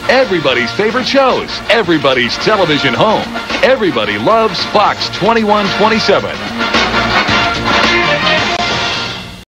Everybody's favorite shows. Everybody's television home. Everybody loves Fox 2127.